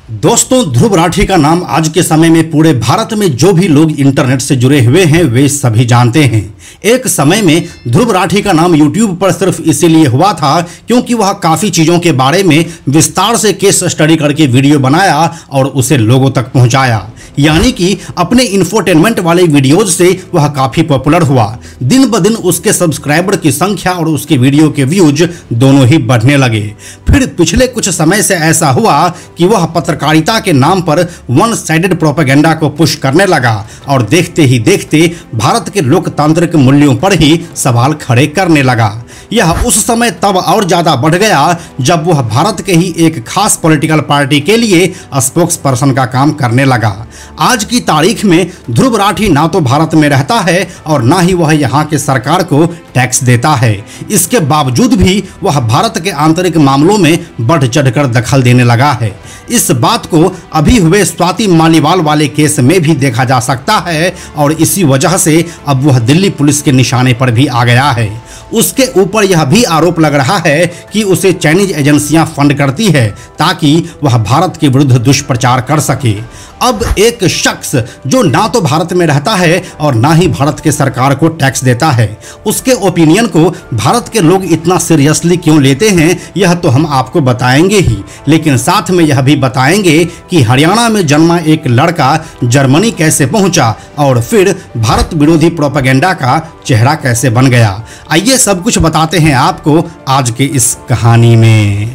दोस्तों, ध्रुव राठी का नाम आज के समय में पूरे भारत में जो भी लोग इंटरनेट से जुड़े हुए हैं वे सभी जानते हैं। एक समय में ध्रुव राठी का नाम यूट्यूब पर सिर्फ इसीलिए हुआ था क्योंकि वह काफ़ी चीज़ों के बारे में विस्तार से केस स्टडी करके वीडियो बनाया और उसे लोगों तक पहुंचाया। यानी कि अपने इंफोटेनमेंट वाले वीडियोज से वह काफ़ी पॉपुलर हुआ। दिन ब दिन उसके सब्सक्राइबर की संख्या और उसके वीडियो के व्यूज दोनों ही बढ़ने लगे। फिर पिछले कुछ समय से ऐसा हुआ कि वह पत्रकारिता के नाम पर वन साइडेड प्रोपेगेंडा को पुश करने लगा और देखते ही देखते भारत के लोकतांत्रिक मूल्यों पर ही सवाल खड़े करने लगा। यह उस समय तब और ज़्यादा बढ़ गया जब वह भारत के ही एक खास पॉलिटिकल पार्टी के लिए स्पोक्स पर्सन का काम करने लगा। आज की तारीख में ध्रुव राठी ना तो भारत में रहता है और ना ही वह यहाँ के सरकार को टैक्स देता है। इसके बावजूद भी वह भारत के आंतरिक मामलों में बढ़ चढ़कर दखल देने लगा है। इस बात को अभी हुए स्वाति मालीवाल वाले केस में भी देखा जा सकता है और इसी वजह से अब वह दिल्ली पुलिस के निशाने पर भी आ गया है। उसके ऊपर यह भी आरोप लग रहा है कि उसे चाइनीज एजेंसियां फंड करती है ताकि वह भारत के विरुद्ध दुष्प्रचार कर सके। अब एक शख्स जो ना तो भारत में रहता है और ना ही भारत के सरकार को टैक्स देता है, उसके ओपिनियन को भारत के लोग इतना सीरियसली क्यों लेते हैं यह तो हम आपको बताएंगे ही, लेकिन साथ में यह भी बताएंगे कि हरियाणा में जन्मा एक लड़का जर्मनी कैसे पहुंचा और फिर भारत विरोधी प्रोपेगेंडा का चेहरा कैसे बन गया। आइए सब कुछ बताते हैं आपको आज के इस कहानी में।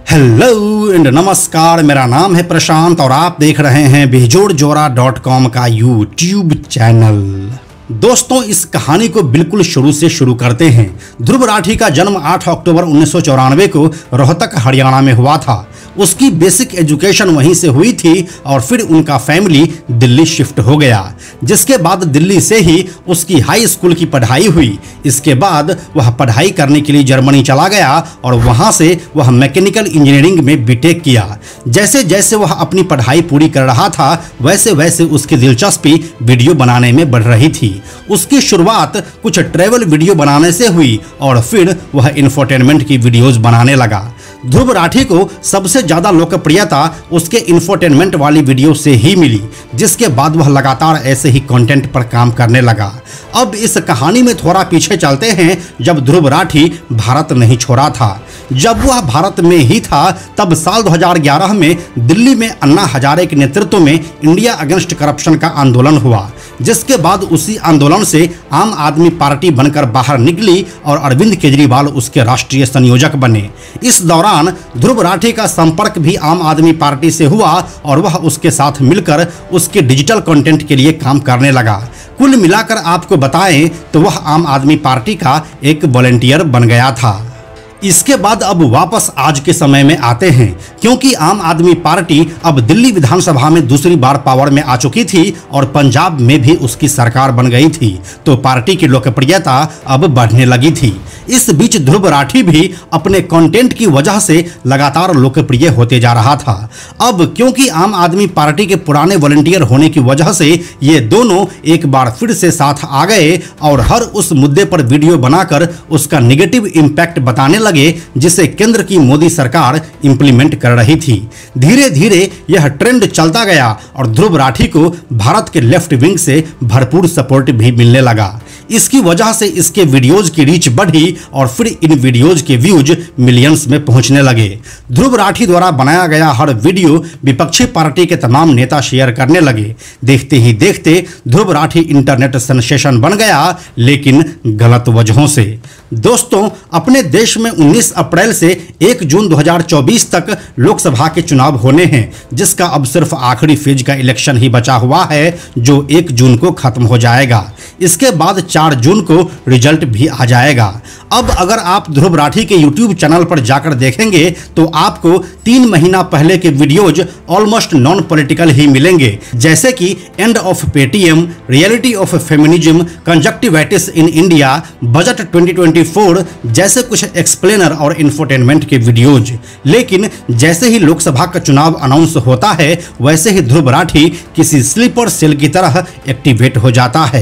हेलो एंड नमस्कार, मेरा नाम है प्रशांत और आप देख रहे हैं बेजोड़जोरा.com का यूट्यूब चैनल। दोस्तों, इस कहानी को बिल्कुल शुरू से शुरू करते हैं। ध्रुव राठी का जन्म 8 अक्टूबर 1994 को रोहतक हरियाणा में हुआ था। उसकी बेसिक एजुकेशन वहीं से हुई थी और फिर उनका फैमिली दिल्ली शिफ्ट हो गया, जिसके बाद दिल्ली से ही उसकी हाई स्कूल की पढ़ाई हुई। इसके बाद वह पढ़ाई करने के लिए जर्मनी चला गया और वहां से वह मैकेनिकल इंजीनियरिंग में बीटेक किया। जैसे जैसे वह अपनी पढ़ाई पूरी कर रहा था वैसे वैसे उसकी दिलचस्पी वीडियो बनाने में बढ़ रही थी। उसकी शुरुआत कुछ ट्रैवल वीडियो बनाने से हुई और फिर वह इंफोटेनमेंट की वीडियोज बनाने लगा। ध्रुव राठी को सबसे ज़्यादा लोकप्रियता उसके इंफोटेनमेंट वाली वीडियो से ही मिली, जिसके बाद वह लगातार ऐसे ही कंटेंट पर काम करने लगा। अब इस कहानी में थोड़ा पीछे चलते हैं, जब ध्रुव राठी भारत नहीं छोड़ा था। जब वह भारत में ही था तब साल 2011 में दिल्ली में अन्ना हजारे के नेतृत्व में इंडिया अगेंस्ट करप्शन का आंदोलन हुआ, जिसके बाद उसी आंदोलन से आम आदमी पार्टी बनकर बाहर निकली और अरविंद केजरीवाल उसके राष्ट्रीय संयोजक बने। इस दौरान ध्रुव राठी का संपर्क भी आम आदमी पार्टी से हुआ और वह उसके साथ मिलकर उसके डिजिटल कंटेंट के लिए काम करने लगा। कुल मिलाकर आपको बताएं तो वह आम आदमी पार्टी का एक वॉलंटियर बन गया था। इसके बाद अब वापस आज के समय में आते हैं, क्योंकि आम आदमी पार्टी अब दिल्ली विधानसभा में दूसरी बार पावर में आ चुकी थी और पंजाब में भी उसकी सरकार बन गई थी, तो पार्टी की लोकप्रियता अब बढ़ने लगी थी। इस बीच ध्रुव राठी भी अपने कंटेंट की वजह से लगातार लोकप्रिय होते जा रहा था। अब क्योंकि आम आदमी पार्टी के पुराने वॉलंटियर होने की वजह से ये दोनों एक बार फिर से साथ आ गए और हर उस मुद्दे पर वीडियो बनाकर उसका निगेटिव इम्पैक्ट बताने लगे जिसे केंद्र की मोदी सरकार इंप्लीमेंट कर रही थी। धीरे धीरे यह ट्रेंड चलता गया और ध्रुव राठी को भारत के लेफ्ट विंग से भरपूर सपोर्ट भी मिलने लगा। इसकी वजह से इसके वीडियोज की रीच बढ़ी और फिर इन वीडियोज के व्यूज मिलियंस में पहुंचने लगे। ध्रुव राठी द्वारा बनाया गया हर वीडियो विपक्षी पार्टी के तमाम नेता शेयर करने लगे। देखते ही देखते ध्रुव राठी इंटरनेट सेंसेशन बन गया, लेकिन गलत वजहों से। दोस्तों, अपने देश में 19 अप्रैल से 1 जून 2024 तक लोकसभा के चुनाव होने हैं, जिसका अब सिर्फ आखिरी फेज का इलेक्शन ही बचा हुआ है जो 1 जून को खत्म हो जाएगा। इसके बाद 4 जून को रिजल्ट भी आ जाएगा। अब अगर आप ध्रुव राठी के यूट्यूब चैनल पर जाकर देखेंगे तो आपको 3 महीना पहले के वीडियोज ऑलमोस्ट नॉन पॉलिटिकल ही मिलेंगे, जैसे कि end of Paytm, reality of feminism, conjunctivitis in India, budget 2024 जैसे कुछ एक्सप्लेनर और इंफोटेनमेंट के वीडियोज। लेकिन जैसे ही लोकसभा का चुनाव अनाउंस होता है वैसे ही ध्रुव राठी किसी स्लीपर सेल की तरह एक्टिवेट हो जाता है।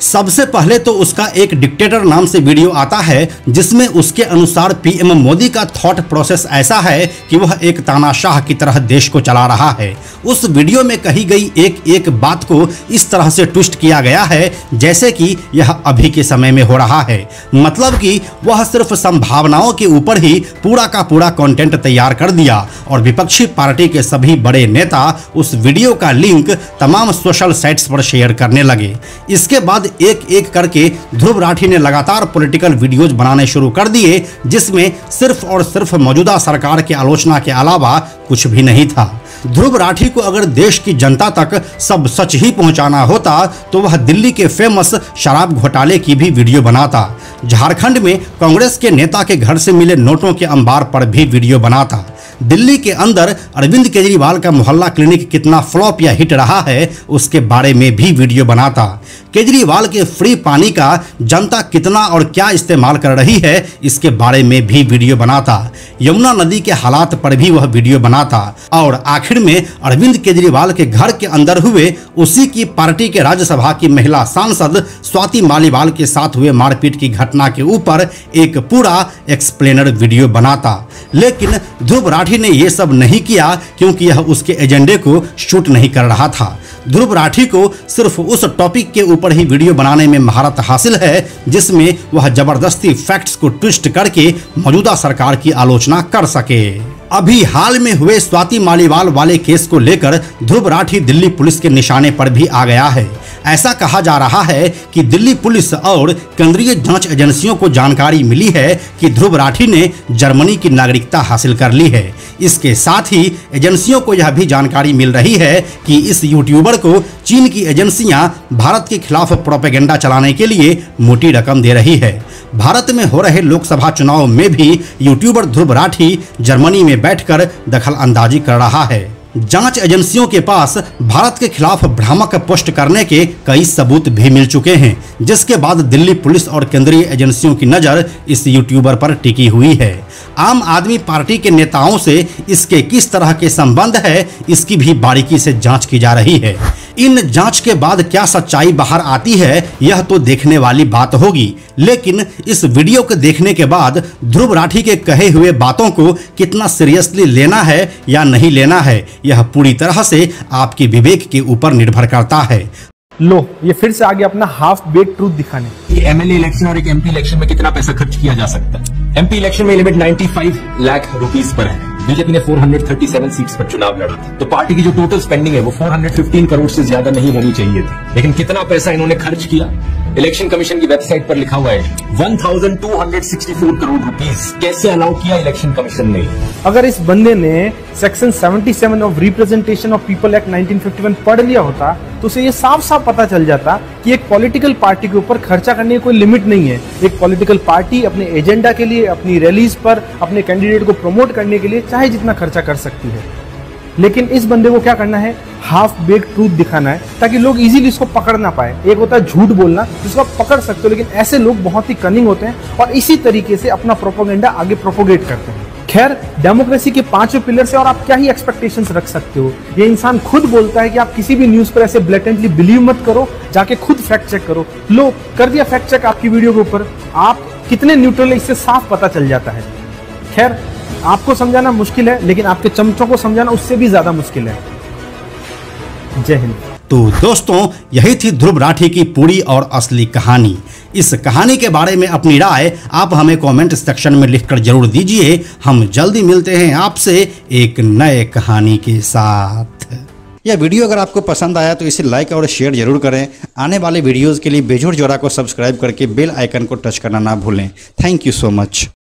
सबसे पहले तो उसका एक डिक्टेटर नाम से वीडियो आता है जिसमें उसके अनुसार पीएम मोदी का थॉट प्रोसेस ऐसा है कि वह एक तानाशाह की तरह देश को चला रहा है। उस वीडियो में कही गई एक एक बात को इस तरह से ट्विस्ट किया गया है जैसे कि यह अभी के समय में हो रहा है। मतलब कि वह सिर्फ संभावनाओं के ऊपर ही पूरा का पूरा कंटेंट तैयार कर दिया और विपक्षी पार्टी के सभी बड़े नेता उस वीडियो का लिंक तमाम सोशल साइट्स पर शेयर करने लगे। इसके बाद एक एक करके ध्रुव राठी ने लगातार पॉलिटिकल वीडियोज बनाने शुरू कर दिए जिसमें सिर्फ और सिर्फ मौजूदा सरकार की आलोचना के अलावा कुछ भी नहीं था। ध्रुव राठी को अगर देश की जनता तक सब सच ही पहुंचाना होता तो वह दिल्ली के फेमस शराब घोटाले की भी वीडियो बनाता, झारखंड में कांग्रेस के नेता के घर से मिले नोटों के अंबार पर भी वीडियो बनाता, दिल्ली के अंदर अरविंद केजरीवाल का मोहल्ला क्लिनिक कितना फ्लॉप या हिट रहा है उसके बारे में भी वीडियो बनाता, केजरीवाल के फ्री पानी का जनता कितना और क्या इस्तेमाल कर रही है इसके बारे में भी वीडियो बनाता, यमुना नदी के हालात पर भी वह वीडियो बनाता और आखिर में अरविंद केजरीवाल के घर के अंदर हुए उसी की पार्टी के राज्यसभा की महिला सांसद स्वाति मालीवाल के साथ हुए मारपीट की घटना के ऊपर एक पूरा एक्सप्लेनर वीडियो बनाता। लेकिन ध्रुव राठी ने यह सब नहीं किया क्योंकि यह उसके एजेंडे को शूट नहीं कर रहा था। ध्रुव राठी को सिर्फ उस टॉपिक के ऊपर ही वीडियो बनाने में महारत हासिल है जिसमें वह जबरदस्ती फैक्ट्स को ट्विस्ट करके मौजूदा सरकार की आलोचना कर सके। अभी हाल में हुए स्वाति मालीवाल वाले केस को लेकर ध्रुव राठी दिल्ली पुलिस के निशाने पर भी आ गया है। ऐसा कहा जा रहा है कि दिल्ली पुलिस और केंद्रीय जांच एजेंसियों को जानकारी मिली है कि ध्रुव राठी ने जर्मनी की नागरिकता हासिल कर ली है। इसके साथ ही एजेंसियों को यह भी जानकारी मिल रही है कि इस यूट्यूबर को चीन की एजेंसियां भारत के खिलाफ प्रोपेगेंडा चलाने के लिए मोटी रकम दे रही है। भारत में हो रहे लोकसभा चुनाव में भी यूट्यूबर ध्रुव राठी जर्मनी में बैठकर दखल अंदाजी कर रहा है। जांच एजेंसियों के पास भारत के खिलाफ भ्रामक पोस्ट करने के कई सबूत भी मिल चुके हैं जिसके बाद दिल्ली पुलिस और केंद्रीय एजेंसियों की नजर इस यूट्यूबर पर टिकी हुई है। आम आदमी पार्टी के नेताओं से इसके किस तरह के संबंध है इसकी भी बारीकी से जांच की जा रही है। इन जांच के बाद क्या सच्चाई बाहर आती है यह तो देखने वाली बात होगी, लेकिन इस वीडियो को देखने के बाद ध्रुव राठी के कहे हुए बातों को कितना सीरियसली लेना है या नहीं लेना है यह पूरी तरह से आपके विवेक के ऊपर निर्भर करता है। लो, ये फिर से आ गया अपना हाफ बेक ट्रूथ दिखाने। ये एमएलए इलेक्शन और एक एमपी इलेक्शन में कितना पैसा खर्च किया जा सकता है। एमपी इलेक्शन में लिमिट 95 लाख रुपीस पर है। बीजेपी ने 437 सीट्स पर चुनाव लड़ा था, तो पार्टी की जो टोटल स्पेंडिंग है वो 415 करोड़ से ज्यादा नहीं होनी चाहिए थी। लेकिन कितना पैसा इन्होंने खर्च किया, इलेक्शन कमीशन की वेबसाइट पर लिखा हुआ है 1264 करोड़ रुपीस। कैसे अलाउ किया इलेक्शन कमीशन ने? अगर इस बंदे ने section 77 of representation of people act 1951 पढ़ लिया होता तो उसे ये साफ साफ पता चल जाता कि एक पॉलिटिकल पार्टी के ऊपर खर्चा करने की कोई लिमिट नहीं है। एक पॉलिटिकल पार्टी अपने एजेंडा के लिए, अपनी रैलीज पर, अपने कैंडिडेट को प्रमोट करने के लिए चाहे जितना खर्चा कर सकती है। लेकिन इस बंदे को क्या करना है, हाफ बेक ट्रूथ दिखाना है ताकि लोग इजीली इसको पकड़ ना पाए। एक होता है झूठ बोलना जिसको आप पकड़ सकते हो, लेकिन ऐसे लोग बहुत ही कनिंग होते हैं और इसी तरीके से अपना प्रोपेगेंडा आगे प्रोपोगेट करते हैं। खैर, डेमोक्रेसी के 5 पिलर से और आप क्या ही एक्सपेक्टेशंस रख सकते हो। ये इंसान खुद बोलता है कि आप किसी भी न्यूज पर ऐसे ब्लेटेंटली बिलीव मत करो, जाके खुद फैक्ट चेक करो। लो, कर दिया फैक्ट चेक आपकी वीडियो के ऊपर। आप कितने न्यूट्रल है इससे साफ पता चल जाता है। खैर, आपको समझाना मुश्किल है, लेकिन आपके चमचों को समझाना उससे भी ज्यादा मुश्किल है। जय हिंद। तो दोस्तों, यही थी ध्रुव राठी की पूरी और असली कहानी। इस कहानी के बारे में अपनी राय आप हमें कमेंट सेक्शन में लिखकर जरूर दीजिए। हम जल्दी मिलते हैं आपसे एक नए कहानी के साथ। यह वीडियो अगर आपको पसंद आया तो इसे लाइक और शेयर जरूर करें। आने वाले वीडियोस के लिए बेजोड़ जोड़ा को सब्सक्राइब करके बेल आइकन को टच करना ना भूलें। Thank you so much.